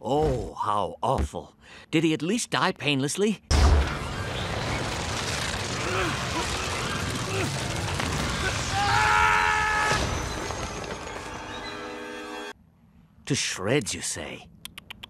Oh, how awful. Did he at least die painlessly? To shreds, you say?